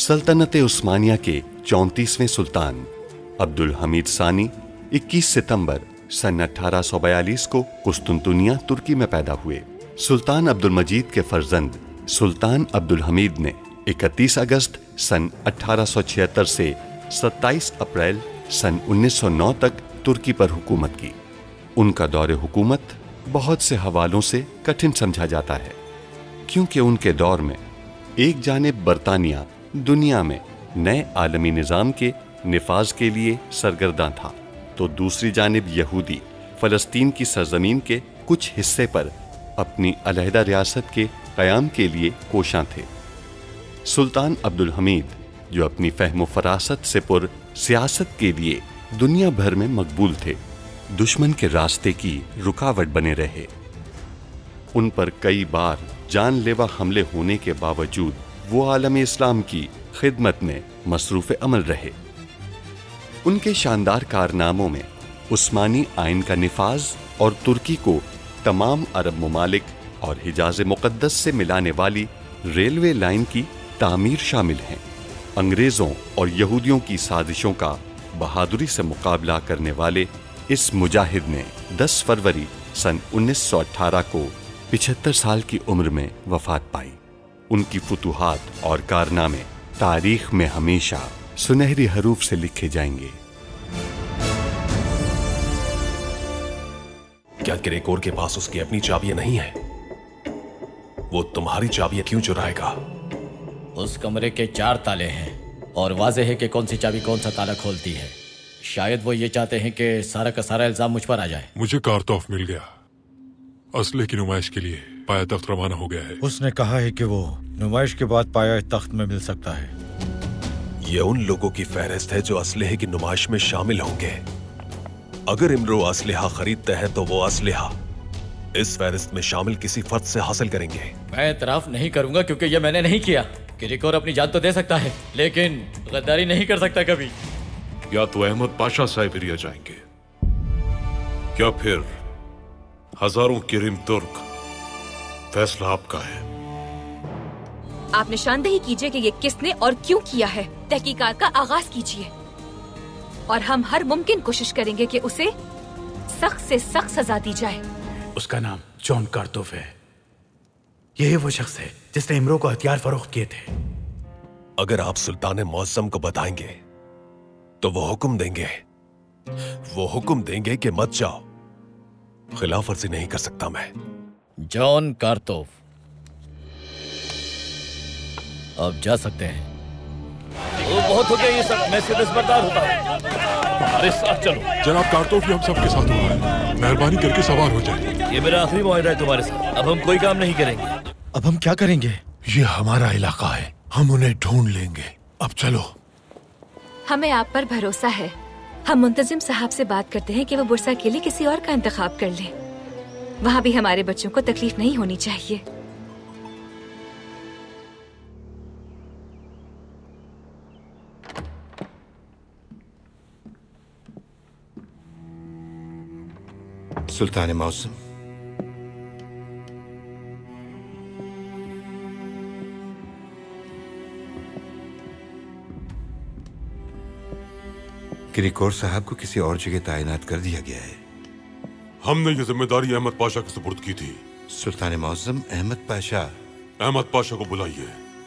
सल्तनत उस्मानिया के 34वें सुल्तान अब्दुल हमीद सानी 21 सितंबर सन 1842 को कुस्तुनतुनिया तुर्की में पैदा हुए। सुल्तान अब्दुल मजीद के फर्जंद सुल्तान अब्दुल हमीद ने 31 अगस्त सन 1876 से 27 अप्रैल सन 1909 तक तुर्की पर हुकूमत की। उनका दौरे हुकूमत बहुत से हवालों से कठिन समझा जाता है, क्योंकि उनके दौर में एक जानिब बरतानिया दुनिया में नए आलमी निज़ाम के निफाज के लिए सरगर्दा था, तो दूसरी जानिब यहूदी फ़लस्तीन की सरजमीन के कुछ हिस्से पर अपनी अलहदा रियासत के क़याम के लिए कोशां थे। सुल्तान अब्दुल हमीद, जो अपनी फ़हम फ़रासत से पुर सियासत के लिए दुनिया भर में मकबूल थे, दुश्मन के रास्ते की रुकावट बने रहे। उन पर कई बार जानलेवा हमले होने के बावजूद वो आलम इस्लाम की खिदमत में मसरूफ़ अमल रहे। उनके शानदार कारनामों में उस्मानी आइन का निफाज और तुर्की को तमाम अरब ममालिक और हिजाज़ मुक़द्दस से मिलाने वाली रेलवे लाइन की तामीर शामिल हैं। अंग्रेज़ों और यहूदियों की साजिशों का बहादुरी से मुकाबला करने वाले इस मुजाहिद ने 10 फरवरी सन 1918 को 75 साल की उम्र में वफ़ात पाई। उनकी फुतूहात और कारनामे तारीख में हमेशा सुनहरी हरूफ से लिखे जाएंगे। क्या किरेकोर के पास उसकी अपनी चाबियां नहीं है? वो तुम्हारी चाबियां क्यों चुराएगा? उस कमरे के 4 ताले हैं और वाज़ेह है कि कौन सी चाबी कौन सा ताला खोलती है। शायद वो ये चाहते हैं कि सारा का सारा इल्जाम मुझ पर आ जाए। मुझे कारतौफ मिल गया, असले की नुमाइश के लिए पाया तख्त रवाना हो गया है। उसने कहा है कि वो नुमाइश के बाद पाया तख्त में मिल सकता है। ये उन लोगों की फहरिस्त है जो असलहे की नुमाइश में शामिल होंगे। अगर इमरो असलहा खरीदते हैं तो वो असलहा इस फहरिस्त में शामिल किसी फर्द से हासिल करेंगे। मैं इतराफ नहीं करूंगा क्योंकि ये मैंने नहीं किया। किरेकोर अपनी जान तो दे सकता है लेकिन गद्दारी नहीं कर सकता कभी। या तो अहमद पाशा साइबेरिया जाएंगे या फिर हजारों किरिम तुर्क। फैसला आपका है। आप निशानदेही कीजिए कि ये किसने और क्यों किया है। तहकीकात का आगाज कीजिए और हम हर मुमकिन कोशिश करेंगे कि उसे सख्त से सख्त सजा दी जाए। उसका नाम जॉन कारतोफ है। यही वो शख्स है जिसने इमरो को हथियार फरोख्त किए थे। अगर आप सुल्तान मौसम को बताएंगे तो वो हुक्म देंगे कि मत जाओ। खिलाफ वर्जी नहीं कर सकता मैं। जॉन कारतोफ, अब जा सकते हैं। वो बहुत हो गया ये सब, मैं सिर्फ बर्दार होता हूँ। हमारे साथ चलो। जनाब कारतौफ, हम सबके साथ हुआ है, मेहरबानी करके सवार हो जाए। ये मेरा आखिरी मुआहदा है तुम्हारे साथ। अब हम कोई काम नहीं करेंगे। अब हम क्या करेंगे? ये हमारा इलाका है, हम उन्हें ढूंढ लेंगे। अब चलो। हमें आप पर भरोसा है। हम मुंतजिम साहब से बात करते हैं कि वो बुरसा के लिए किसी और का इंतखाब कर ले। वहाँ भी हमारे बच्चों को तकलीफ नहीं होनी चाहिए। सुल्तान मौसम, किरिकोर साहब को किसी और जगह तैनात कर दिया गया है। हमने ये जिम्मेदारी अहमद पाशा के सुपुर्द की थी। सुल्तान मौसम, अहमद पाशा को बुलाइए।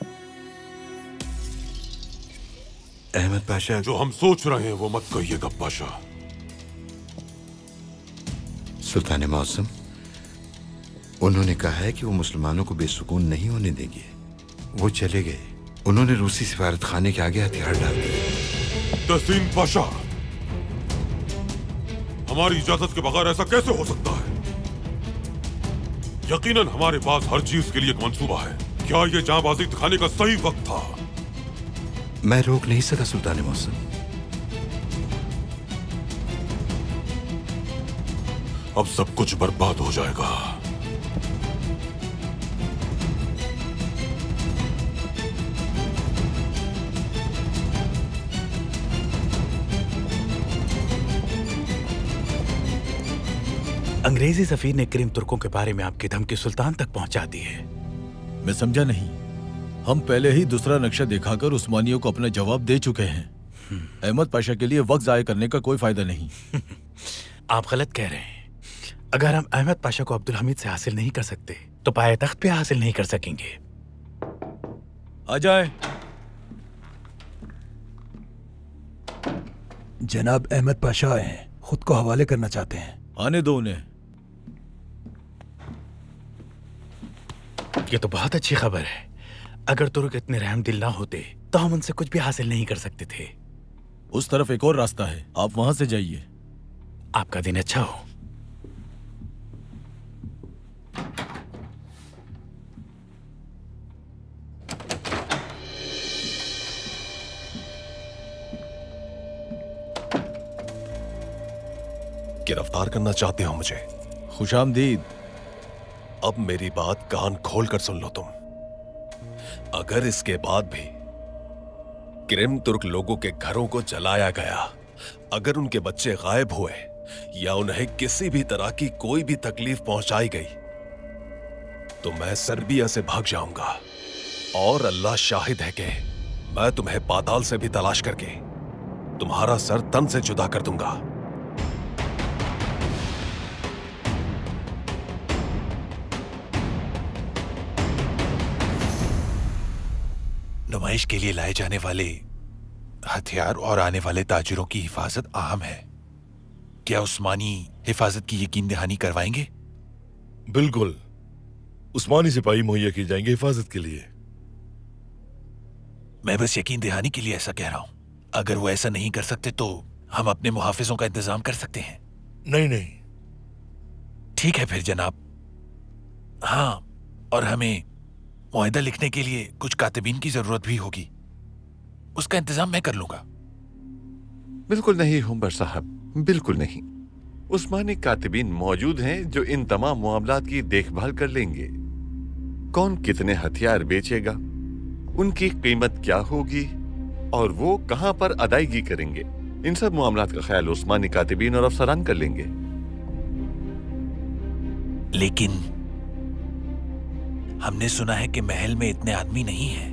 अहमद पाशा, जो हम सोच रहे हैं वो मत कहिएगा पाशा। सुल्तान मौसम, उन्होंने कहा है कि वो मुसलमानों को बेसुकून नहीं होने देंगे। वो चले गए। उन्होंने रूसी सिफारत खाने के आगे हथियार डाल दिए। तहसीन पाशा, हमारी इजाजत के बगैर ऐसा कैसे हो सकता है? यकीनन हमारे पास हर चीज के लिए एक मंसूबा है। क्या ये जांबाजी दिखाने का सही वक्त था? मैं रोक नहीं सका सुल्तान मौसम। अब सब कुछ बर्बाद हो जाएगा। अंग्रेजी सफीर ने क्रीम तुर्कों के बारे में आपकी धमकी सुल्तान तक पहुंचा दी है। मैं समझा नहीं। हम पहले ही दूसरा नक्शा दिखाकर उस्मानियों को अपना जवाब दे चुके हैं। अहमद पाशा के लिए वक्त जाया करने का कोई फायदा नहीं। आप गलत कह रहे हैं। अगर हम अहमद पाशा को अब्दुल हमीद से हासिल नहीं कर सकते तो पाए तख्त पे हासिल नहीं कर सकेंगे। आ जाए। जनाब अहमद पाशा आए हैं, खुद को हवाले करना चाहते हैं। आने दो उन्हें। ये तो बहुत अच्छी खबर है। अगर तुर्क इतने रहम दिल ना होते तो हम उनसे कुछ भी हासिल नहीं कर सकते थे। उस तरफ एक और रास्ता है, आप वहां से जाइए। आपका दिन अच्छा हो। गिरफ्तार करना चाहते हो मुझे? खुशामदीद। अब मेरी बात कान खोल कर सुन लो तुम। अगर इसके बाद भी क्रिम तुर्क लोगों के घरों को जलाया गया, अगर उनके बच्चे गायब हुए या उन्हें किसी भी तरह की कोई भी तकलीफ पहुंचाई गई, तो मैं सर्बिया से भाग जाऊंगा। और अल्लाह शाहिद है कि मैं तुम्हें पाताल से भी तलाश करके तुम्हारा सर तन से जुदा कर दूंगा। नुमाइश के लिए लाए जाने वाले हथियार और आने वाले ताजिरों की हिफाजत अहम है। क्या उस्मानी हिफाजत की यकीन दहानी करवाएंगे? बिल्कुल, उस्मानी सिपाही मुहैया की जाएंगे हिफाजत के लिए। मैं बस यकीन दहानी के लिए ऐसा कह रहा हूं। अगर वो ऐसा नहीं कर सकते तो हम अपने मुहाफिजों का इंतजाम कर सकते हैं। नहीं नहीं, ठीक है फिर जनाब। हाँ, और हमें मुआहिदा लिखने के लिए कुछ कातिबीन की जरूरत भी होगी। उसका इंतजाम मैं कर लूंगा। बिल्कुल नहीं हुंबर साहब, बिल्कुल नहीं। उस्मानी कातिबीन मौजूद हैं जो इन तमाम मामलात की देखभाल कर लेंगे। कौन कितने हथियार बेचेगा, उनकी कीमत क्या होगी और वो कहां पर अदायगी करेंगे, इन सब मामलात का ख्याल उस्मानी कातिबीन और अफसरान कर लेंगे। लेकिन हमने सुना है कि महल में इतने आदमी नहीं हैं।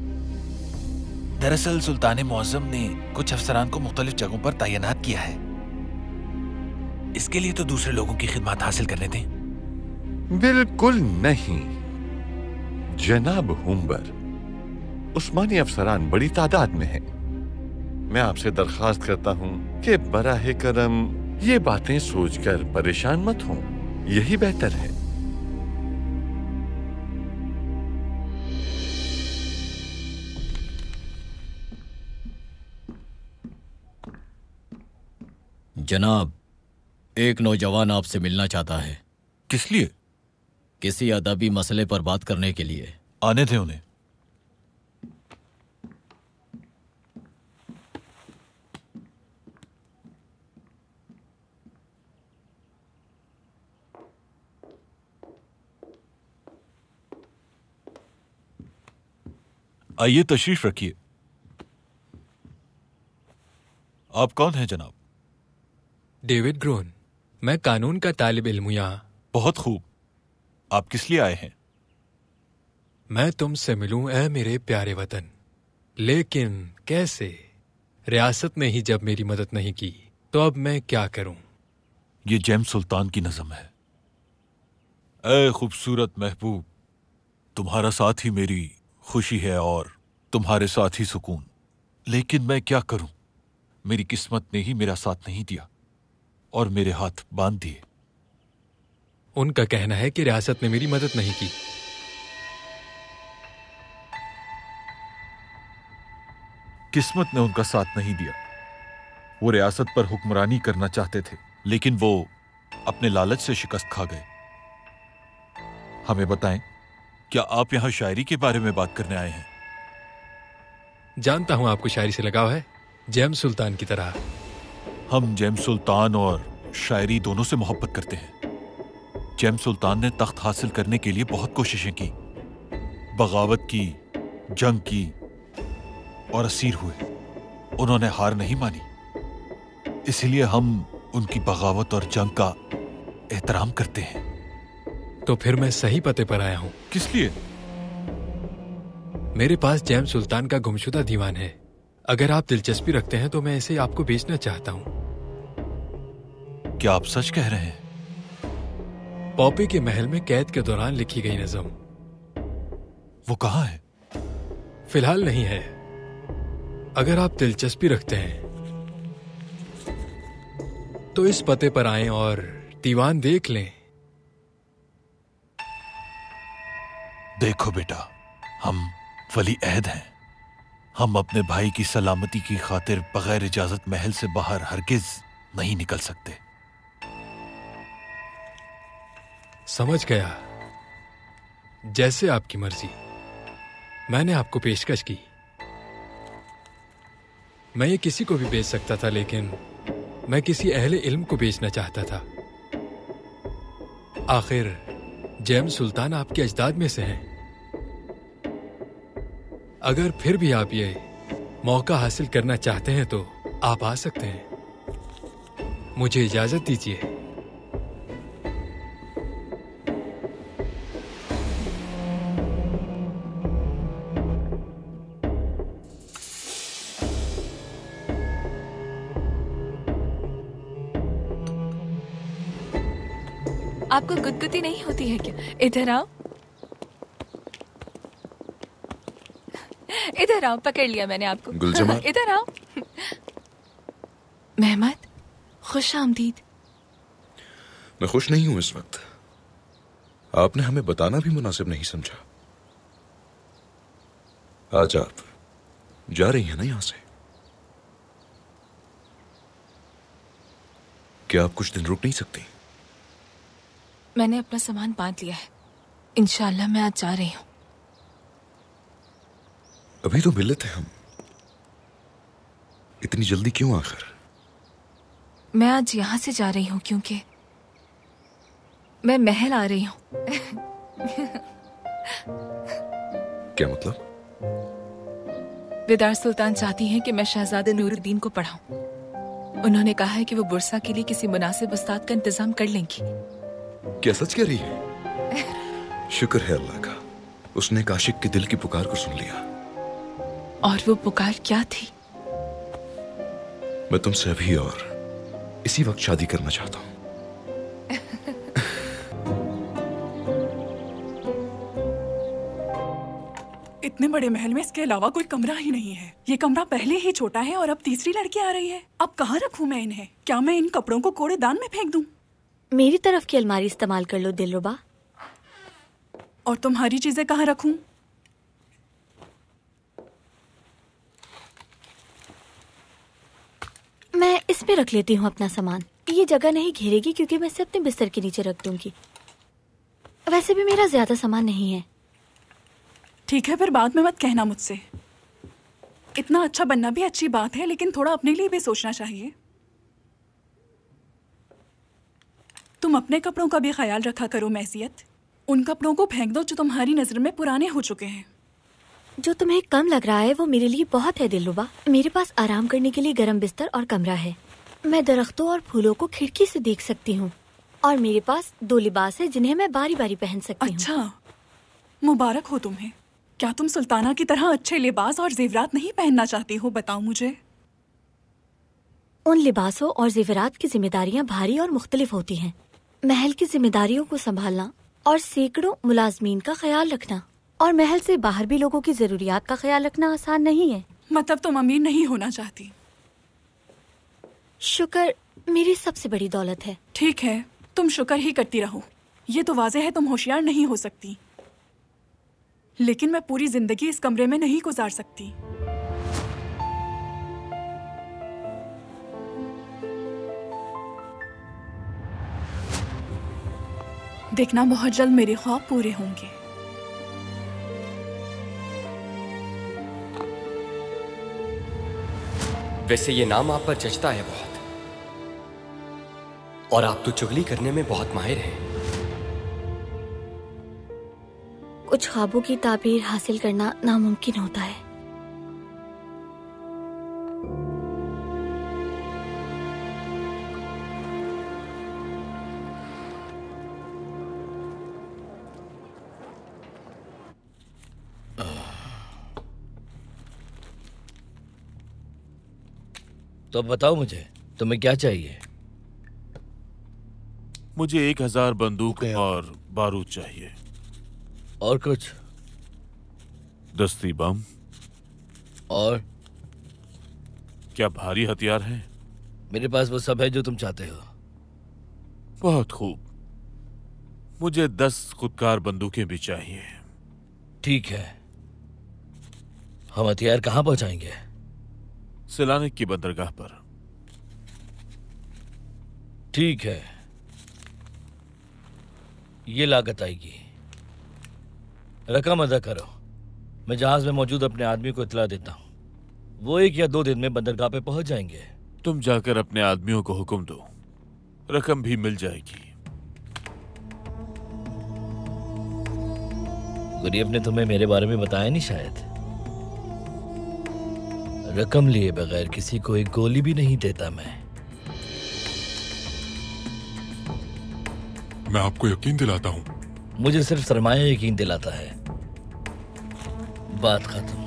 दरअसल सुल्तान मुअज्जम ने कुछ अफसरान को मुख्तलिफ जगहों पर तैनात किया है। इसके लिए तो दूसरे लोगों की खिदमत हासिल करने दें। बिल्कुल नहीं जनाब हुंबर, उस्मानी अफसरान बड़ी तादाद में हैं। मैं आपसे दरख्वास्त करता हूं कि बराहे करम ये बातें सोचकर परेशान मत हों, यही बेहतर है। जनाब, एक नौजवान आपसे मिलना चाहता है। किस लिए? किसी अदबी मसले पर बात करने के लिए। आने थे उन्हें। आइए तशरीफ रखिए। आप कौन हैं जनाब? डेविड ग्रोन, मैं कानून का तालिब इल्म हूं यहाँ। बहुत खूब। आप किस लिए आए हैं? मैं तुमसे मिलूं ऐ मेरे प्यारे वतन। लेकिन कैसे? रियासत ने ही जब मेरी मदद नहीं की तो अब मैं क्या करूं? ये जैम सुल्तान की नज़म है। ऐ खूबसूरत महबूब, तुम्हारा साथ ही मेरी खुशी है और तुम्हारे साथ ही सुकून। लेकिन मैं क्या करूं? मेरी किस्मत ने ही मेरा साथ नहीं दिया और मेरे हाथ बांध दिए। उनका कहना है कि रियासत ने मेरी मदद नहीं की। किस्मत ने उनका साथ नहीं दिया। वो रियासत पर हुक्मरानी करना चाहते थे, लेकिन वो अपने लालच से शिकस्त खा गए। हमें बताएं, क्या आप यहां शायरी के बारे में बात करने आए हैं? जानता हूं आपको शायरी से लगाव है, जैम सुल्तान की तरह। हम जैम सुल्तान और शायरी दोनों से मोहब्बत करते हैं। जैम सुल्तान ने तख्त हासिल करने के लिए बहुत कोशिशें की, बगावत की, जंग की और असीर हुए। उन्होंने हार नहीं मानी, इसलिए हम उनकी बगावत और जंग का एहतराम करते हैं। तो फिर मैं सही पते पर आया हूं। किस लिए? मेरे पास जैम सुल्तान का गुमशुदा दीवान है। अगर आप दिलचस्पी रखते हैं तो मैं इसे आपको बेचना चाहता हूँ। क्या आप सच कह रहे हैं? पॉपी के महल में कैद के दौरान लिखी गई नज़म। वो कहाँ है? फिलहाल नहीं है। अगर आप दिलचस्पी रखते हैं तो इस पते पर आएं और दीवान देख लें। देखो बेटा, हम वली अहद हैं। हम अपने भाई की सलामती की खातिर बगैर इजाजत महल से बाहर हरगिज नहीं निकल सकते। समझ गया, जैसे आपकी मर्जी। मैंने आपको पेशकश की। मैं ये किसी को भी बेच सकता था, लेकिन मैं किसी अहले इल्म को बेचना चाहता था। आखिर जैम सुल्तान आपके अजदाद में से हैं। अगर फिर भी आप ये मौका हासिल करना चाहते हैं तो आप आ सकते हैं। मुझे इजाजत दीजिए। आपको गुदगुदी नहीं होती है क्या? इधर आओ, इधर आओ। पकड़ लिया मैंने आपको। गुलजमा, इधर आओ। मेहमद, खुश आमदीद। मैं खुश नहीं हूं इस वक्त। आपने हमें बताना भी मुनासिब नहीं समझा। आज आप जा रही हैं ना यहां से? क्या आप कुछ दिन रुक नहीं सकती? मैंने अपना सामान बांध लिया है। इंशाअल्लाह मैं आज जा रही हूँ। अभी तो मिले थे हम। इतनी जल्दी क्यों आखिर? मैं आज यहाँ से जा रही हूँ क्योंकि मैं महल आ रही हूँ। क्या मतलब? विदार सुल्तान चाहती हैं कि मैं शहजादे नूरुद्दीन को पढ़ाऊं। उन्होंने कहा है कि वो बुरसा के लिए किसी मुनासिब उस्ताद का इंतजाम कर लेंगी। क्या सच कह रही है? शुक्र है अल्लाह का, उसने एक आशिक के दिल की पुकार को सुन लिया। और वो पुकार क्या थी? मैं तुमसे अभी और इसी वक्त शादी करना चाहता हूँ। इतने बड़े महल में इसके अलावा कोई कमरा ही नहीं है। ये कमरा पहले ही छोटा है और अब तीसरी लड़की आ रही है। अब कहाँ रखूं मैं इन्हें? क्या मैं इन कपड़ों को कूड़ेदान में फेंक दूं? मेरी तरफ की अलमारी इस्तेमाल कर लो दिलरुबा। और तुम्हारी चीजें कहाँ रखूं? मैं इस पे रख लेती हूँ अपना सामान। ये जगह नहीं घेरेगी क्योंकि मैं इसे अपने बिस्तर के नीचे रख दूंगी। वैसे भी मेरा ज्यादा सामान नहीं है। ठीक है, फिर बाद में मत कहना मुझसे। इतना अच्छा बनना भी अच्छी बात है, लेकिन थोड़ा अपने लिए भी सोचना चाहिए। तुम अपने कपड़ों का भी ख्याल रखा करो मैसियत। उन कपड़ों को फेंक दो जो तुम्हारी नजर में पुराने हो चुके हैं। जो तुम्हें कम लग रहा है वो मेरे लिए बहुत है दिलरुबा। मेरे पास आराम करने के लिए गर्म बिस्तर और कमरा है। मैं दरख्तों और फूलों को खिड़की से देख सकती हूँ। और मेरे पास 2 लिबास है जिन्हें मैं बारी बारी पहन सकती हूँ। अच्छा, मुबारक हो तुम्हें। क्या तुम सुल्ताना की तरह अच्छे लिबास और जेवरात नहीं पहनना चाहती हो? बताओ मुझे। उन लिबासों और जेवरात की जिम्मेदारियाँ भारी और मुख्तलिफ होती हैं। महल की जिम्मेदारियों को संभालना और सैकड़ों मुलाजमीन का ख्याल रखना और महल से बाहर भी लोगों की जरूरियात का ख्याल रखना आसान नहीं है। मतलब तुम अमीर नहीं होना चाहती? शुक्र मेरी सबसे बड़ी दौलत है। ठीक है, तुम शुक्र ही करती रहो। ये तो वाज़ेह है तुम होशियार नहीं हो सकती। लेकिन मैं पूरी जिंदगी इस कमरे में नहीं गुजार सकती। देखना, बहुत जल्द मेरे ख्वाब पूरे होंगे। वैसे ये नाम आप पर जचता है बहुत, और आप तो चुगली करने में बहुत माहिर हैं। कुछ ख्वाबों की ताबीर हासिल करना नामुमकिन होता है। तो बताओ मुझे, तुम्हें क्या चाहिए? मुझे 1000 बंदूक और बारूद चाहिए। और कुछ? दस्ती बम। और? क्या भारी हथियार हैं? मेरे पास वो सब है जो तुम चाहते हो। बहुत खूब। मुझे 10 खुदकार बंदूकें भी चाहिए। ठीक है, हम हथियार कहाँ पहुंचाएंगे? सिलानिक की बंदरगाह पर। ठीक है, ये लागत आएगी। रकम अदा करो। मैं जहाज में मौजूद अपने आदमी को इत्तला देता हूँ। वो 1 या 2 दिन में बंदरगाह पे पहुंच जाएंगे। तुम जाकर अपने आदमियों को हुक्म दो, रकम भी मिल जाएगी। गुरियब ने तुम्हें मेरे बारे में बताया नहीं शायद? रकम लिए बगैर किसी को एक गोली भी नहीं देता मैं। मैं आपको यकीन दिलाता हूँ। मुझे सिर्फ सरमाया यकीन दिलाता है। बात खत्म।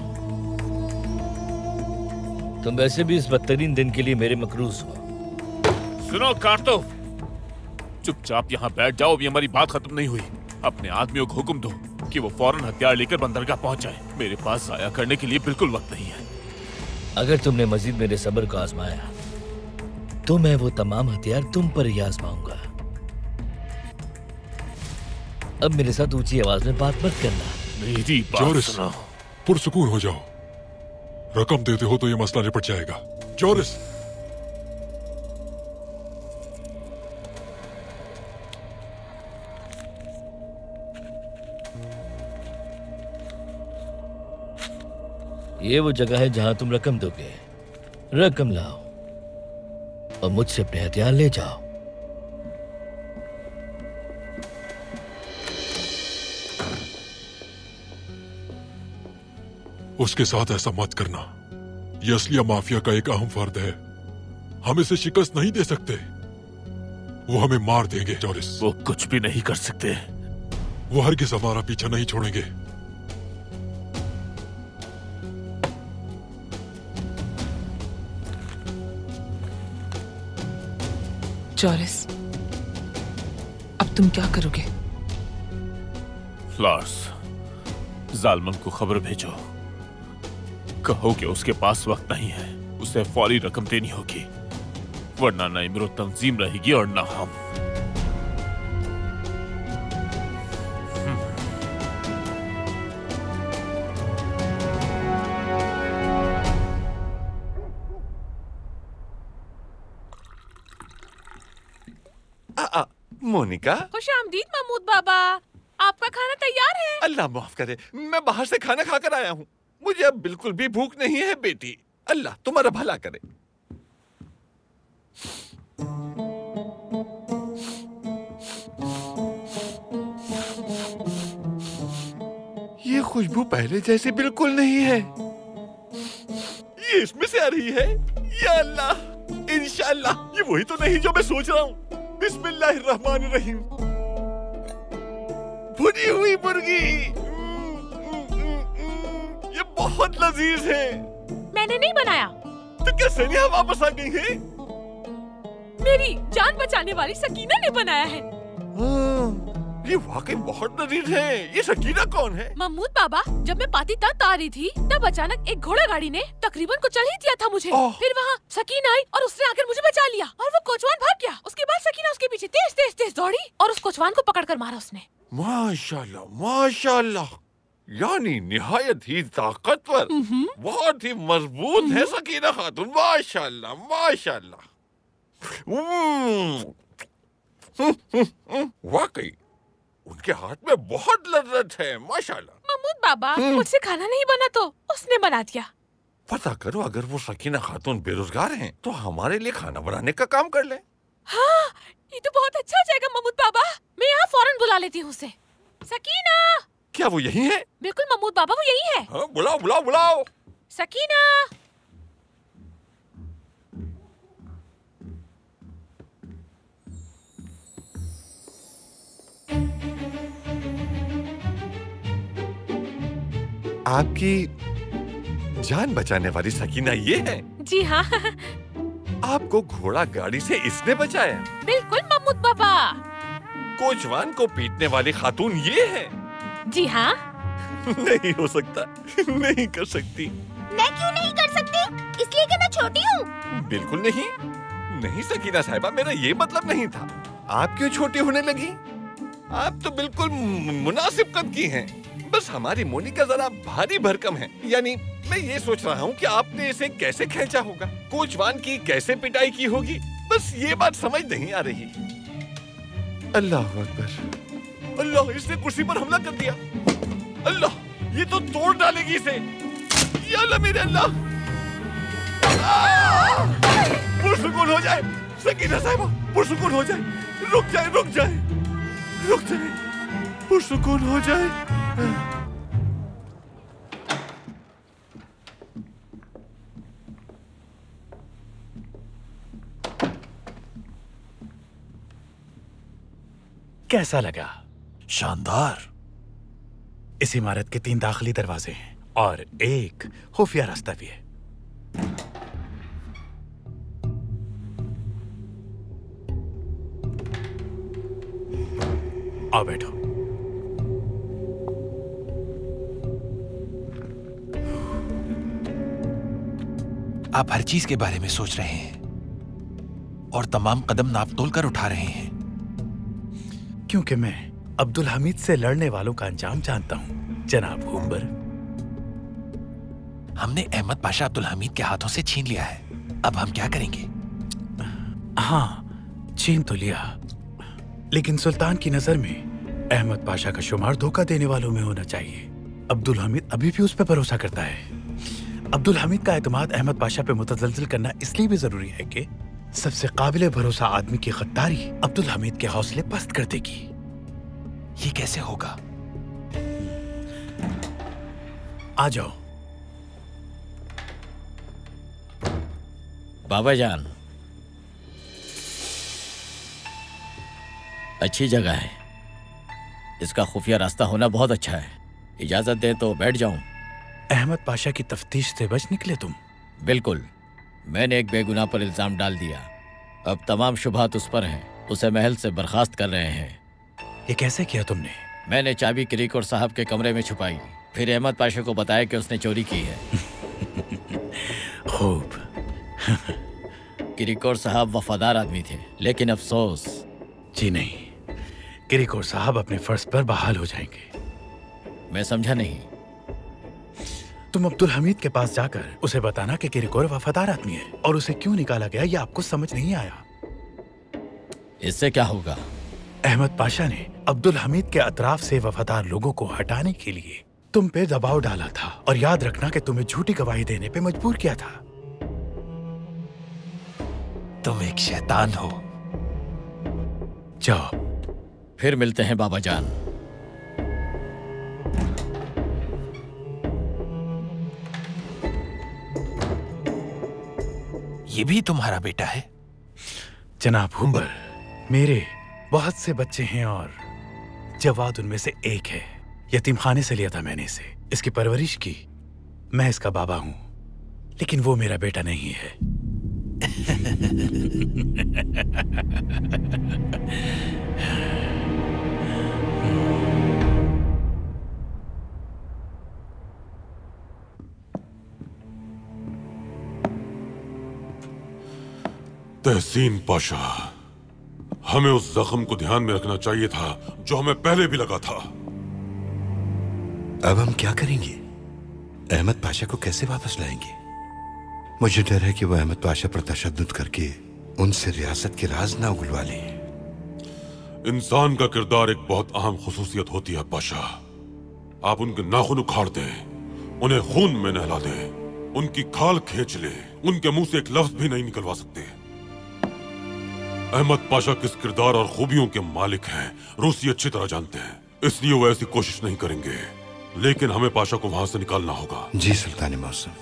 तुम वैसे भी इस बदतरीन दिन के लिए मेरे मकरूज हो। सुनो कारतूफ, चुपचाप यहाँ बैठ जाओ। अभी हमारी बात खत्म नहीं हुई। अपने आदमियों को हुक्म दो कि वो फौरन हथियार लेकर बंदरगाह पहुंच जाए। मेरे पास जाया करने के लिए बिल्कुल वक्त नहीं है। अगर तुमने मजीद मेरे सब्र को आजमाया तो मैं वो तमाम हथियार तुम पर ही आजमाऊंगा। अब मेरे साथ ऊंची आवाज में बात मत करना। मेरी जॉरिस, पुरसुकून हो जाओ। रकम देते हो तो ये मसला निपट जाएगा। जॉरिस, ये वो जगह है जहां तुम रकम दोगे। रकम लाओ और मुझसे अपने हथियार ले जाओ। उसके साथ ऐसा मत करना। ये असलिया माफिया का एक अहम फर्द है। हम इसे शिकस्त नहीं दे सकते। वो हमें मार देंगे जॉरिस। वो कुछ भी नहीं कर सकते। वो हरगिज़ हमारा पीछा नहीं छोड़ेंगे। जॉरिस, अब तुम क्या करोगे? फ्लार्स, जालमन को खबर भेजो। कहो कि उसके पास वक्त नहीं है। उसे फौरी रकम देनी होगी, वरना न इमरो तंजीम रहेगी और न हम। मोनिका। खुशामदीद महमूद बाबा, आपका खाना तैयार है। अल्लाह माफ करे, मैं बाहर से खाना खाकर आया हूँ। मुझे अब बिल्कुल भी भूख नहीं है बेटी। अल्लाह तुम्हारा भला करे। ये खुशबू पहले जैसी बिल्कुल नहीं है। ये इसमें से आ रही है। या अल्लाह, इंशाअल्लाह ये वही तो नहीं जो मैं सोच रहा हूँ। बिस्मिल्लाहिर्रहमानिर्रहीम। भुनी हुई मुर्गी, ये बहुत लजीज है। मैंने नहीं बनाया। तो क्या सनिया वापस आ गई है? मेरी जान बचाने वाली सकीना ने बनाया है। ये वाकई बहुत लजीज है। ये सकीना कौन है? महमूद बाबा, जब मैं पाती तक आ रही थी तब अचानक एक घोड़ा गाड़ी ने तकरीबन कुचल ही दिया था मुझे। फिर वहाँ सकीना आई और उसने आकर मुझे बचा लिया और वो कोचवान भाग गया। उसके बाद सकीना उसके पीछे तेज तेज तेज दौड़ी और उस कोचवान को पकड़कर मारा उसने। माशाल्लाह माशाल्लाह, यानी निहायत ही ताकतवर, बहुत ही मजबूत है सकीना खातून। माशाल्लाह माशाल्लाह। वाकई उनके हाथ में बहुत लज्जत है। माशाल्लाह। महमूद बाबा, मुझसे खाना नहीं बना तो उसने बना दिया। पता करो, अगर वो सकीना खातून बेरोजगार हैं तो हमारे लिए खाना बनाने का काम कर ले। हाँ, ये तो बहुत अच्छा हो जाएगा महमूद बाबा। मैं यहाँ फौरन बुला लेती हूँ उसे। सकीना। क्या वो यही है? बिल्कुल महमूद बाबा, वो यही है। हाँ, बुलाओ बुलाओ बुलाओ। सकीना। आपकी जान बचाने वाली सकीना ये है? जी हाँ। आपको घोड़ा गाड़ी से इसने बचाया? बिल्कुल महमूद बाबा। कोचवान को पीटने वाली खातून ये है? जी हाँ। नहीं हो सकता, नहीं कर सकती। मैं क्यों नहीं कर सकती? इसलिए कि मैं छोटी हूँ। बिल्कुल नहीं, नहीं सकीना साहिबा, मेरा ये मतलब नहीं था। आप क्यों छोटी होने लगी? आप तो बिल्कुल मुनासिब कद की हैं। बस हमारी मोनिका जरा भारी भरकम है। यानी मैं ये सोच रहा हूँ कि आपने इसे कैसे खींचा होगा, कोचवान की कैसे पिटाई की होगी, बस ये बात समझ नहीं आ रही। अल्लाह अकबर, अल्लाह, इसने कुर्सी पर हमला कर दिया। अल्लाह, ये तो तोड़ डालेगी इसे। या अल्लाह, मेरे अल्लाह, पुरसुकून हो जाए सकीना साहिबा, पुरसुकून हो जाए, रुक जाए, रुक जाए, रुक जाए, पुरसुकून हो जाए। कैसा लगा? शानदार। इस इमारत के 3 दाखिली दरवाजे हैं और एक खुफिया रास्ता भी है। आओ बैठो। आप हर चीज के बारे में सोच रहे हैं और तमाम कदम नाप तोल कर उठा रहे हैं। क्योंकि मैं अब्दुल हमीद से लड़ने वालों का अंजाम जानता हूं, जनाब हुम्बर। हमने अहमद पाशा अब्दुल हमीद के हाथों से छीन लिया है। अब हम क्या करेंगे? हाँ, छीन तो लिया, लेकिन सुल्तान की नजर में अहमद पाशा का शुमार धोखा देने वालों में होना चाहिए। अब्दुल हमीद अभी भी उस पर भरोसा करता है। अब्दुल हमीद का एतमाद अहमद पाशा पे मुतजलजिल करना इसलिए भी जरूरी है कि सबसे काबिल भरोसा आदमी की गद्दारी अब्दुल हमीद के हौसले पस्त कर देगी। ये कैसे होगा? आ जाओ। बाबा जान, अच्छी जगह है। इसका खुफिया रास्ता होना बहुत अच्छा है। इजाजत दे तो बैठ जाऊं। अहमद पाशा की तफ्तीश से बच निकले तुम? बिल्कुल। मैंने एक बेगुनाह पर इल्जाम डाल दिया। अब तमाम शुबहात उस पर हैं। उसे महल से बर्खास्त कर रहे हैं। ये कैसे किया तुमने? मैंने चाबी किरीकोर साहब के कमरे में छुपाई, फिर अहमद पाशा को बताया कि उसने चोरी की है। खूब। किरीकोर साहब वफादार आदमी थे, लेकिन अफसोस। जी नहीं, किरीकोर साहब अपने फर्ज पर बहाल हो जाएंगे। मैं समझा नहीं। तुम अब्दुल हमीद के पास जाकर उसे बताना कि किरीकोर वफादार आदमी है और उसे क्यों निकाला गया ये आपको समझ नहीं आया। इससे क्या होगा? अहमद पाशा ने अब्दुल हमीद के अतराफ से वफादार लोगों को हटाने के लिए तुम पे दबाव डाला था, और याद रखना कि तुम्हें झूठी गवाही देने पे मजबूर किया था। तुम एक शैतान हो। जाओ। फिर मिलते हैं बाबा जान। ये भी तुम्हारा बेटा है? जनाब हुम्बर, मेरे बहुत से बच्चे हैं और जवाद उनमें से एक है। यतीम खाने से लिया था मैंने इसे, इसकी परवरिश की। मैं इसका बाबा हूं, लेकिन वो मेरा बेटा नहीं है। तहसीन पाशा, हमें उस जख्म को ध्यान में रखना चाहिए था जो हमें पहले भी लगा था। अब हम क्या करेंगे? अहमद पाशा को कैसे वापस लाएंगे? मुझे डर है कि वो अहमद पाशा पर तशद्दुद करके उनसे रियासत के राज ना उगलवा ले। इंसान का किरदार एक बहुत अहम खुसूसियत होती है पाशा। आप उनके नाखून उखाड़ दें, उन्हें खून में नहला दें, उनकी खाल खींच ले, उनके मुंह से एक लफ्ज भी नहीं निकलवा सकते। अहमद पाशा किस किरदार और खूबियों के मालिक हैं रूसी अच्छी तरह जानते हैं, इसलिए वो ऐसी कोशिश नहीं करेंगे। लेकिन हमें पाशा को वहां से निकालना होगा। जी सुल्तान मौसम।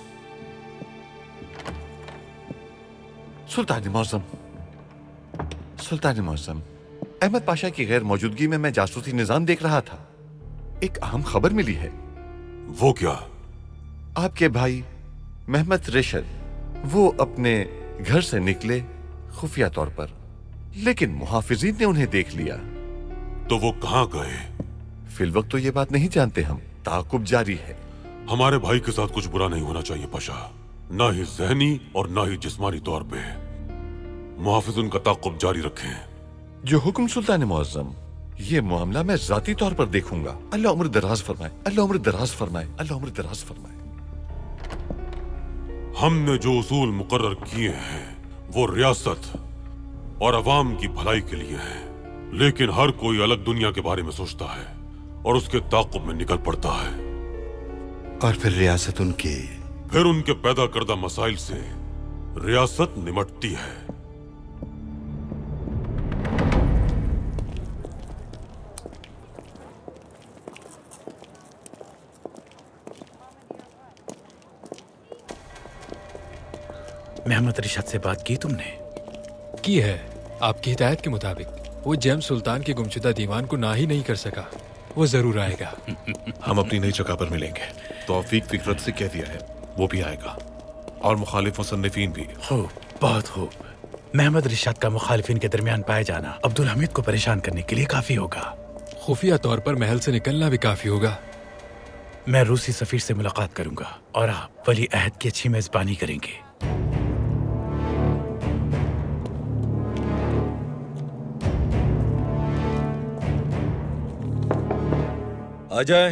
सुल्तान मौसम, सुल्तान मौसम, अहमद पाशा की गैर मौजूदगी में मैं जासूसी निजाम देख रहा था। एक अहम खबर मिली है। वो क्या? आपके भाई मेहमद रेशद, वो अपने घर से निकले खुफिया तौर पर, लेकिन मुहाफिजीन ने उन्हें देख लिया। तो वो कहाँ गए? फिलवक्त तो ये बात नहीं जानते हम, ताकुब जारी है। हमारे भाई के साथ कुछ बुरा नहीं होना चाहिए पाशा, ना ही ज़हनी और ना ही जिस्मानी तौर पे। मुहाफिज उनका ताकुब जारी रखें। जो हुक्म सुल्तान मुअज्जम, ये मामला मैं जाती तौर पर देखूंगा। अल्लाह उम्र दराज फरमाए, अल्लाह उम्र दराज फरमाए, अल्लाह उम्र दराज फरमाए। हमने जो उसूल मुकर्रर किए हैं वो रियासत और अवाम की भलाई के लिए है, लेकिन हर कोई अलग दुनिया के बारे में सोचता है और उसके ताक़ुब में निकल पड़ता है। और फिर रियासत उनके पैदा करदा मसाइल से रियासत निमटती है। मेहमद रिशद से बात की तुमने? की है, आपकी हिदायत के मुताबिक। वो जेम्स सुल्तान के गुमशुदा दीवान को ना ही नहीं कर सका। वो जरूर आएगा। हम अपनी नई जगह पर मिलेंगे। तौफीक फिकरत से कह दिया है वो भी आएगा, और मुखालिफ मुसन्निफीन भी। खूब, बहुत खूब। मेहमद रिशद का मुखालिफिन के दरमियान पाए जाना अब्दुल हमीद को परेशान करने के लिए काफी होगा। खुफिया तौर पर महल से निकलना भी काफी होगा। मैं रूसी सफीर से मुलाकात करूंगा और आप वली अहद की अच्छी मेजबानी करेंगे। आ जाए।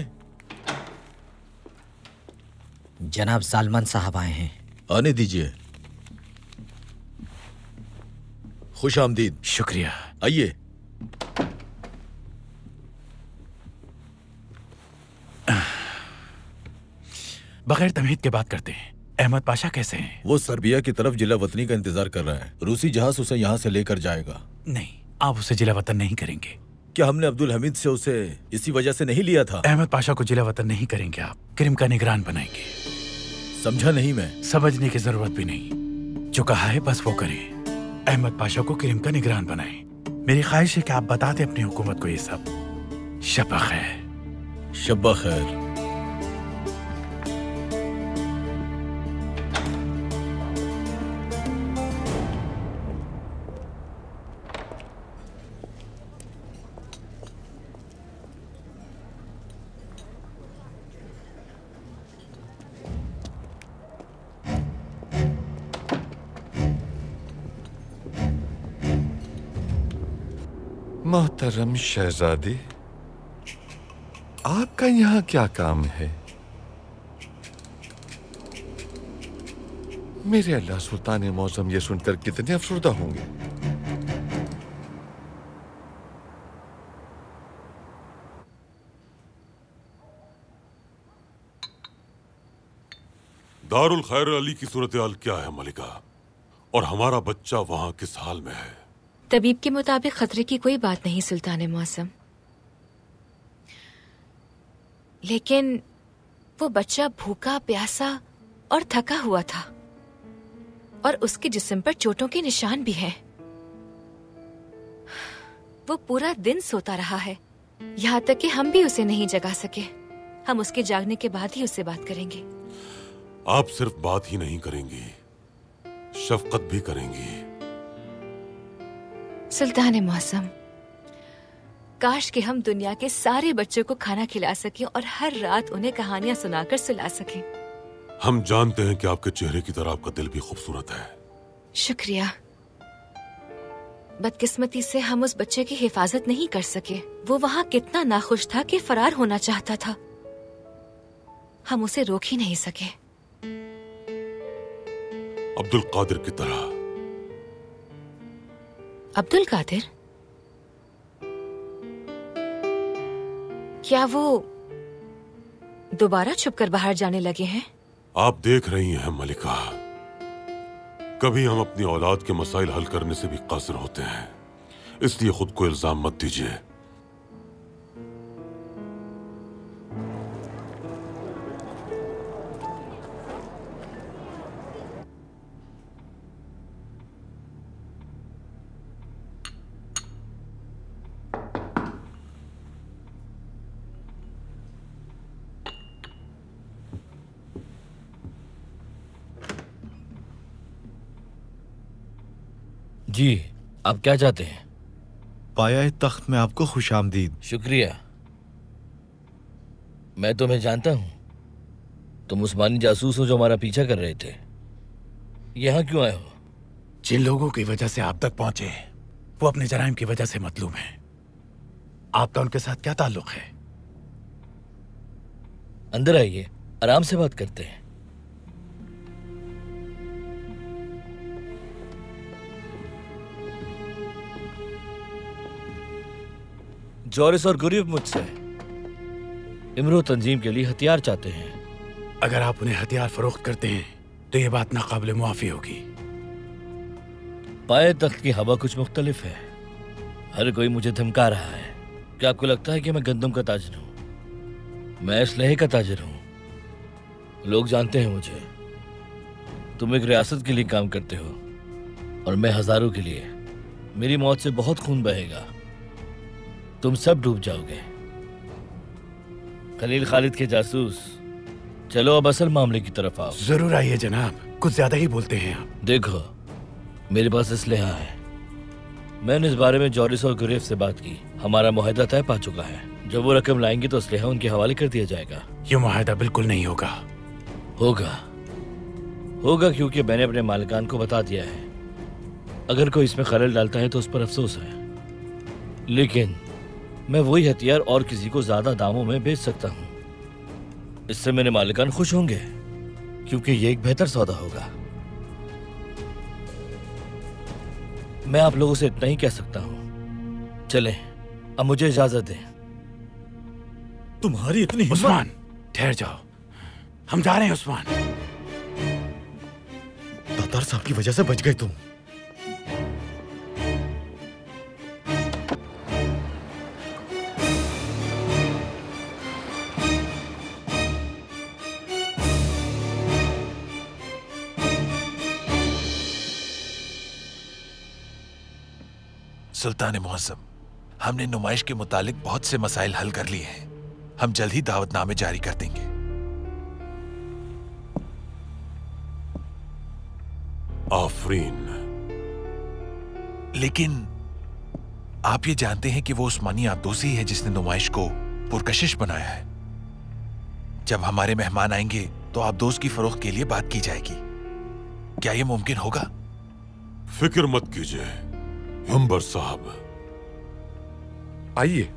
जनाब सालमान साहब आए हैं। आने दीजिए। खुश आमदीद। शुक्रिया। आइए। बगैर तमहीद के बात करते हैं। अहमद पाशा कैसे हैं? वो सर्बिया की तरफ जिला वतनी का इंतजार कर रहा है। रूसी जहाज उसे यहाँ से लेकर जाएगा। नहीं, आप उसे जिला वतन नहीं करेंगे। क्या हमने अब्दुल हमीद से उसे इसी वजह से नहीं लिया था? अहमद पाशा को जिला वतन नहीं करेंगे आप, क्रिम का निगरान बनाएंगे। समझा नहीं मैं। समझने की जरूरत भी नहीं, जो कहा है बस वो करें। अहमद पाशा को क्रिम का निगरान बनाएं। मेरी ख्वाहिश है कि आप बता दें अपनी हुकूमत को ये सब। शब्बा खैर। शब्बा खैर। मोहतरम शहजादे, आपका यहाँ क्या काम है? मेरे अल्लाह सुल्तान मौसम ये सुनकर कितने अफसरदा होंगे। दारुल खैर अली की सूरत हाल क्या है मलिका, और हमारा बच्चा वहाँ किस हाल में है? तबीब के मुताबिक खतरे की कोई बात नहीं सुल्तान मौसम, लेकिन वो बच्चा भूखा प्यासा और थका हुआ था और उसके जिस्म पर चोटों के निशान भी हैं। वो पूरा दिन सोता रहा है, यहाँ तक कि हम भी उसे नहीं जगा सके। हम उसके जागने के बाद ही उससे बात करेंगे। आप सिर्फ बात ही नहीं करेंगी, शफकत भी करेंगी। सुल्तान मौसम, काश कि हम दुनिया के सारे बच्चों को खाना खिला सकें और हर रात उन्हें कहानियां सुनाकर सुला सकें। हम जानते हैं कि आपके चेहरे की तरह आपका दिल भी खूबसूरत है। शुक्रिया। बदकिस्मती से हम उस बच्चे की हिफाजत नहीं कर सके। वो वहाँ कितना नाखुश था कि फरार होना चाहता था। हम उसे रोक ही नहीं सके। अब्दुल कादिर की तरह। अब्दुल कादिर? क्या वो दोबारा छुपकर बाहर जाने लगे हैं? आप देख रही हैं मलिका, कभी हम अपनी औलाद के मसाइल हल करने से भी कासिर होते हैं, इसलिए खुद को इल्जाम मत दीजिए। जी, आप क्या चाहते हैं? पाया तख्त में आपको खुशामदीद। शुक्रिया। मैं तुम्हें जानता हूं। तुम उस्मानी जासूस हो जो हमारा पीछा कर रहे थे। यहाँ क्यों आए हो? जिन लोगों की वजह से आप तक पहुंचे वो अपने जराइम की वजह से मतलूब हैं। आपका उनके साथ क्या ताल्लुक है? अंदर आइए, आराम से बात करते हैं। जॉरिस और गुरीब मुझसे इमरो तंजीम के लिए हथियार चाहते हैं। अगर आप उन्हें हथियार फरोख्त करते हैं तो ये बात नाकाबिले मुआफी होगी। पाए तख्त की हवा कुछ मुख्तलिफ है। हर कोई मुझे धमका रहा है। क्या आपको लगता है कि मैं गंदम का ताजिर हूं? मैं असलहे का ताजिर हूं। लोग जानते हैं मुझे। तुम एक रियासत के लिए काम करते हो और मैं हजारों के लिए। मेरी मौत से बहुत खून बहेगा। तुम सब डूब जाओगे। खलील खालिद के जासूस, चलो अब असल मामले की तरफ आओ। जरूर आइए जनाब, कुछ ज्यादा ही बोलते हैं आप। देखो, मेरे पास असलहा है। मैंने इस बारे में जॉरिस और गुरेफ से बात की। हमारा मुआहदा तय पा चुका है। जब वो रकम लाएंगे तो असलहा उनके हवाले कर दिया जाएगा। ये मुआहदा बिल्कुल नहीं होगा। होगा क्योंकि मैंने अपने मालिकान को बता दिया है। अगर कोई इसमें खलल डालता है तो उस पर अफसोस है, लेकिन मैं वही हथियार और किसी को ज्यादा दामों में बेच सकता हूँ। इससे मेरे मालिकान खुश होंगे क्योंकि ये एक बेहतर सौदा होगा। मैं आप लोगों से इतना ही कह सकता हूँ। चलें, अब मुझे इजाजत दें। तुम्हारी इतनी उस्मान, ठहर जाओ, हम जा रहे हैं। उस्मान, तातार साहब की वजह से बच गए तुम। सुल्तान मुअज़्ज़म, हमने नुमाइश के मुतालिक बहुत से मसाइल हल कर लिए हैं। हम जल्द ही दावतनामे जारी कर देंगे। आफरीन। लेकिन आप ये जानते हैं कि वो उस्मानी आबदोसी है जिसने नुमाइश को पुरकशिश बनाया है। जब हमारे मेहमान आएंगे तो आबदोस की फरोख्त के लिए बात की जाएगी। क्या ये मुमकिन होगा? फिक्र मत कीजिए अंबर साहब, आइए।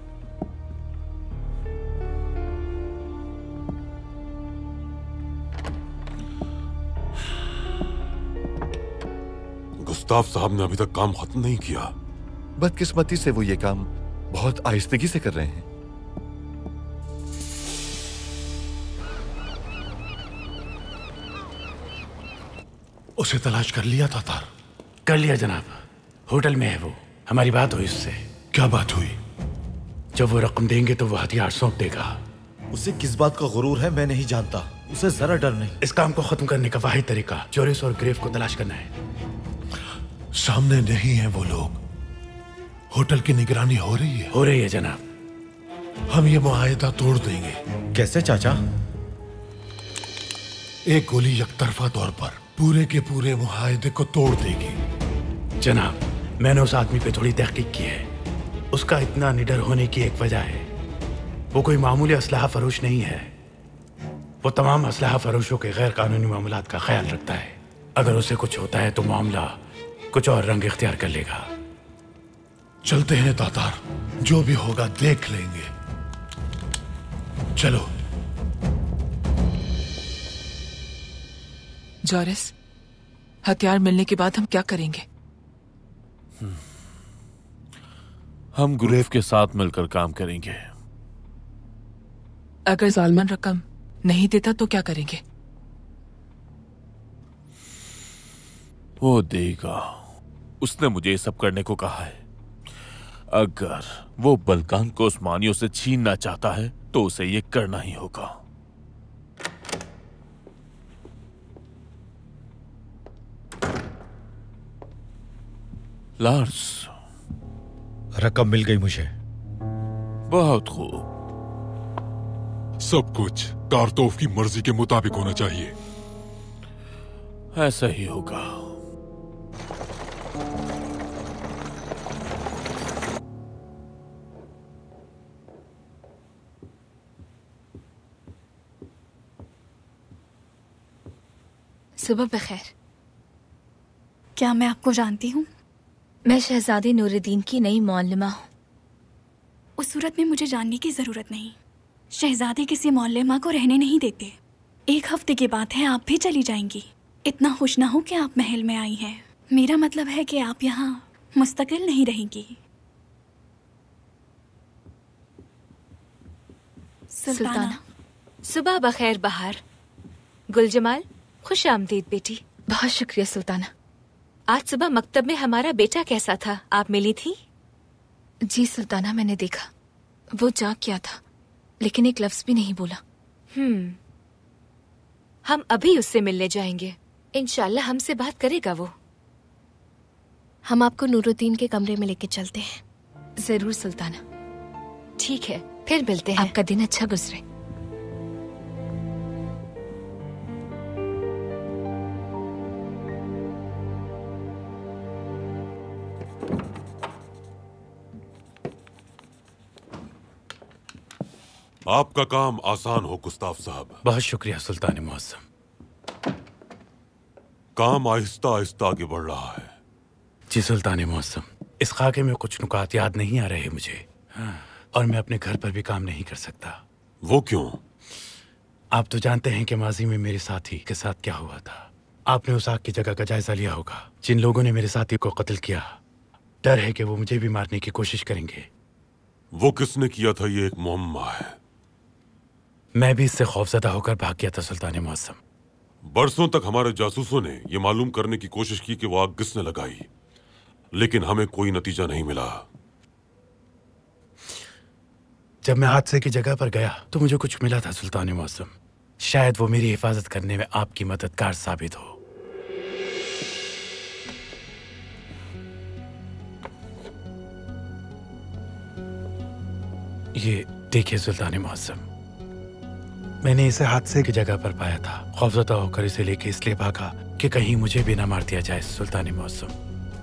गुस्ताफ साहब ने अभी तक काम खत्म नहीं किया। बदकिस्मती से वो ये काम बहुत आहिस्तगी से कर रहे हैं। उसे तलाश कर लिया तातार? कर लिया जनाब, होटल में है वो। हमारी बात हुई उससे। क्या बात हुई? जब वो रकम देंगे तो वो हथियार सौंप देगा। उसे किस बात का गुरूर है मैं नहीं जानता। उसे जरा डर नहीं। इस काम को खत्म करने का वाहिद तरीका जॉरिस और ग्रेफ को तलाश करना है। सामने नहीं है वो लोग। होटल की निगरानी हो रही है? हो रही है जनाब। हम ये मुआहदा तोड़ देंगे। कैसे चाचा? एक गोली यकतरफा तौर पर पूरे के पूरे मुआहदे को तोड़ देगी। जनाब, मैंने उस आदमी पे थोड़ी तहकीक की है। उसका इतना निडर होने की एक वजह है। वो कोई मामूली असलहा फरोश नहीं है। वो तमाम असलहा फरोशों के गैर कानूनी मामलात का ख्याल रखता है। अगर उसे कुछ होता है तो मामला कुछ और रंग इख्तियार कर लेगा। चलते हैं तातार, जो भी होगा देख लेंगे। चलो। जॉरिस, हथियार मिलने के बाद हम क्या करेंगे? हम गुरेफ के साथ मिलकर काम करेंगे। अगर सालमान रकम नहीं देता तो क्या करेंगे? वो देगा। उसने मुझे ये सब करने को कहा है। अगर वो बलकान को उस्मानियों से छीनना चाहता है तो उसे ये करना ही होगा। लार्स, रकम मिल गई मुझे। बहुत खूब। सब कुछ कारतोफ की मर्जी के मुताबिक होना चाहिए। ऐसा ही होगा। सुबह बखैर। क्या मैं आपको जानती हूँ? मैं शहजादी नूरुद्दीन की नई मौल्लिमा हूँ। उस सूरत में मुझे जानने की जरूरत नहीं। शहजादे किसी मौल्लिमा को रहने नहीं देते। 1 हफ्ते की बात है, आप भी चली जाएंगी। इतना खुश ना हो कि आप महल में आई हैं। मेरा मतलब है कि आप यहाँ मुस्तकिल नहीं रहेंगी। सुल्ताना। सुबह बखैर बहार। गुलजमाल, खुश आमदीद बेटी। बहुत शुक्रिया सुल्ताना। आज सुबह मकतब में हमारा बेटा कैसा था, आप मिली थी? जी सुल्ताना, मैंने देखा। वो जाग गया था लेकिन एक लफ्ज भी नहीं बोला। हम अभी उससे मिलने जाएंगे। इंशाल्लाह हमसे बात करेगा वो। हम आपको नूरुद्दीन के कमरे में लेके चलते हैं। जरूर सुल्ताना। ठीक है, फिर मिलते हैं। आपका दिन अच्छा गुजरे। आपका काम आसान हो गुस्ताफ साहब। बहुत शुक्रिया सुल्तान मुअज़्ज़म। काम आहिस्ता आहिस्ता आगे बढ़ रहा है। जी सुल्तान मुअज़्ज़म, इस खाके में कुछ नुकात याद नहीं आ रहे मुझे। और मैं अपने घर पर भी काम नहीं कर सकता। वो क्यों? आप तो जानते हैं कि माजी में मेरे साथी के साथ क्या हुआ था। आपने उस आग की जगह का जायजा लिया होगा जिन लोगों ने मेरे साथी को कत्ल किया। डर है कि वो मुझे भी मारने की कोशिश करेंगे। वो किसने किया था, ये एक मुअम्मा है। मैं भी इससे खौफजदा होकर भाग गया था सुल्तान मुअज़्ज़म। बरसों तक हमारे जासूसों ने ये मालूम करने की कोशिश की कि वो आग किसने लगाई, लेकिन हमें कोई नतीजा नहीं मिला। जब मैं हादसे की जगह पर गया तो मुझे कुछ मिला था सुल्तान मुअज़्ज़म। शायद वो मेरी हिफाजत करने में आपकी मददगार साबित हो। ये देखिए सुल्तान मुअज़्ज़म, मैंने इसे हादसे की जगह पर पाया था। खौफजदा होकर इसे लेके इसलिए भागा कि कहीं मुझे भी ना मार दिया जाए सुल्तान मुअज़्ज़म।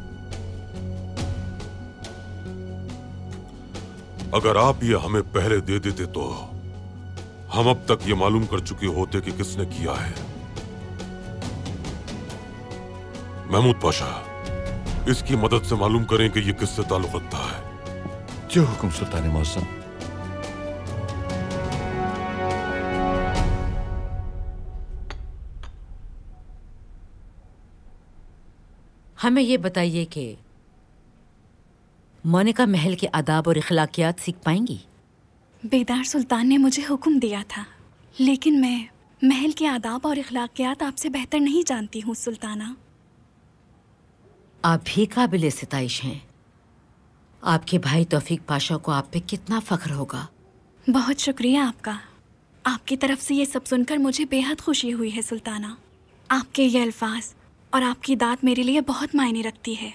अगर आप ये हमें पहले दे देते तो हम अब तक ये मालूम कर चुके होते कि किसने किया है। महमूद पाशा, इसकी मदद से मालूम करें कि ये किससे ताल्लुक रखता है। जो हुक्म सुल्तान मुअज़्ज़म। हमें ये बताइए कि मोनिका महल के आदाब और इखलाकियात सीख पाएंगी? बेदार सुल्तान ने मुझे हुक्म दिया था, लेकिन मैं महल के आदाब और इखलाकियात आपसे बेहतर नहीं जानती हूँ सुल्ताना। आप भी काबिल सिताइश हैं। आपके भाई तौफीक पाशा को आप पे कितना फख्र होगा। बहुत शुक्रिया आपका। आपकी तरफ से ये सब सुनकर मुझे बेहद खुशी हुई है सुल्ताना। आपके ये अल्फाज और आपकी दाद मेरे लिए बहुत मायने रखती है।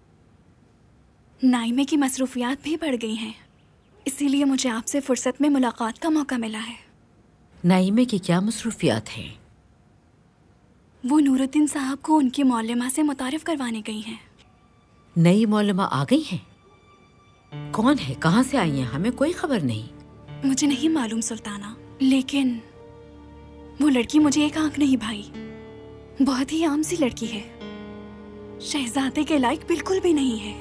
नाइमे की मसरूफियात भी बढ़ गई हैं, इसीलिए मुझे आपसे फुर्सत में मुलाकात का मौका मिला है। नाइमे की क्या मसरूफियात हैं? वो नूरुद्दीन साहब को उनकी मौल्लिमा से मुतारिफ करवाने गई हैं। नई मौल्लिमा आ गई हैं? कौन है, कहाँ से आई हैं? हमें कोई खबर नहीं। मुझे नहीं मालूम सुल्ताना, लेकिन वो लड़की मुझे एक आंख नहीं भाई। बहुत ही आम सी लड़की है, शहजादे के लायक बिल्कुल भी नहीं है।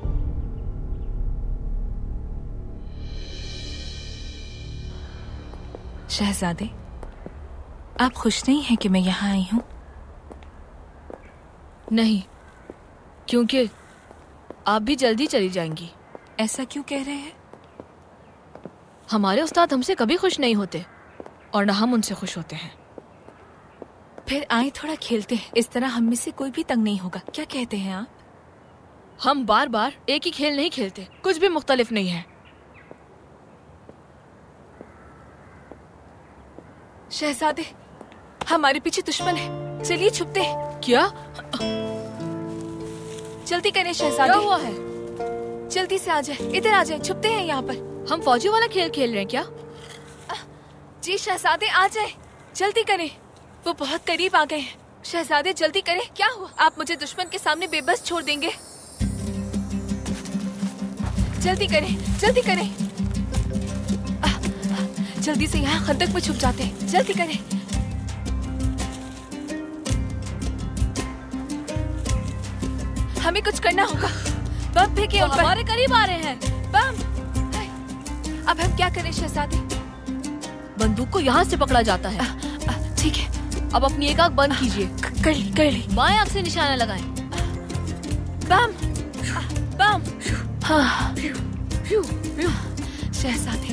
शहजादे, आप खुश नहीं हैं कि मैं यहाँ आई हूँ? नहीं, क्योंकि आप भी जल्दी चली जाएंगी। ऐसा क्यों कह रहे हैं? हमारे उस्ताद हमसे कभी खुश नहीं होते और न हम उनसे खुश होते हैं। फिर आए थोड़ा खेलते हैं, इस तरह हम में से कोई भी तंग नहीं होगा। क्या कहते हैं आप? हम बार बार एक ही खेल नहीं खेलते, कुछ भी मुख्तलिफ नहीं है। शहजादे, हमारे पीछे दुश्मन है, चलिए छुपते हैं। क्या? जल्दी करें शहजादे। क्या हुआ है? जल्दी से आ जाए, इधर आ जाए, छुपते हैं यहाँ पर। हम फौजी वाला खेल खेल रहे हैं क्या? जी शहजादे, आ जाए, जल्दी करें। वो बहुत करीब आ गए हैं। शहजादे जल्दी करें। क्या हुआ? आप मुझे दुश्मन के सामने बेबस छोड़ देंगे? जल्दी करें, जल्दी करें। जल्दी से यहाँ खंदक में छुप जाते हैं, जल्दी करें। हमें कुछ करना होगा। बम फेंके उन पर। हमारे करीब आ रहे हैं। बम। अब हम क्या करें शहजादी? बंदूक को यहाँ से पकड़ा जाता है। ठीक है। अब अपनी एक आंख बंद कीजिए। कर ली। बाएं आंख से निशाना लगाएं। बम। बम। हाँ। शहजादी,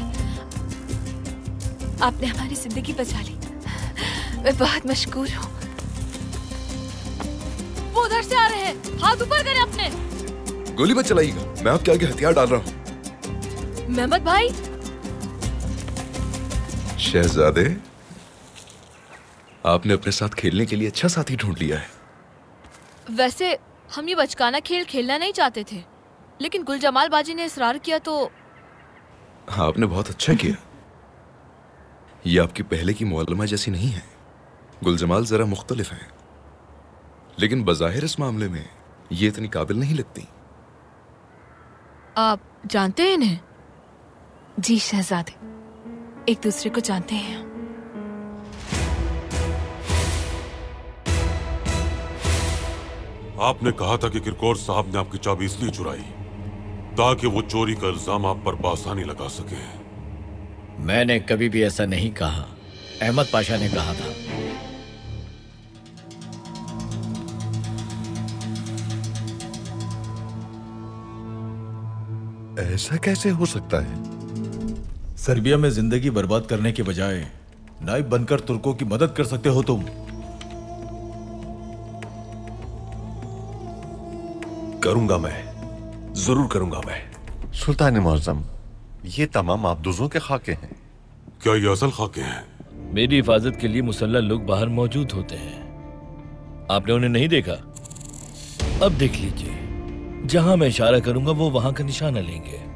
आपने हमारी जिंदगी बचा ली। मैं बहुत मशकूर हूँ। वो उधर से आ रहे हैं। हाथ ऊपर करें अपने। गोली मत चलाइएगा, मैं आपके आगे हथियार डाल रहा हूँ। मेहमद भाई। शहजादे, आपने अपने साथ खेलने के लिए अच्छा साथी ढूंढ लिया है। वैसे हम ये बचकाना खेल खेलना नहीं चाहते थे, लेकिन गुलजमाल बाजी ने इसरार किया तो। हाँ, आपने बहुत अच्छा किया। ये आपकी पहले की मौलमा जैसी नहीं है। गुलजमाल जरा मुख्तलिफ हैं, लेकिन बज़ाहिर इस मामले में ये इतनी काबिल नहीं लगती। आप जानते हैं इन्हें? जी शहजादे, एक दूसरे को जानते हैं। आपने कहा था कि किरकोर साहब ने आपकी चाबी इसलिए चुराई ताकि वो चोरी का इल्जाम आप पर बासानी लगा सके। मैंने कभी भी ऐसा नहीं कहा, अहमद पाशा ने कहा था। ऐसा कैसे हो सकता है? सर्बिया में जिंदगी बर्बाद करने के बजाय नाइब बनकर तुर्कों की मदद कर सकते हो तुम। करूंगा मैं, जरूर करूंगा मैं। सुल्तान मुअज्जम, ये तमाम आबदूजों के खाके हैं। क्या ये असल खाके हैं? मेरी हिफाजत के लिए मुसल्लह लोग बाहर मौजूद होते हैं। आपने उन्हें नहीं देखा? अब देख लीजिए, जहां मैं इशारा करूंगा वो वहां का निशाना लेंगे।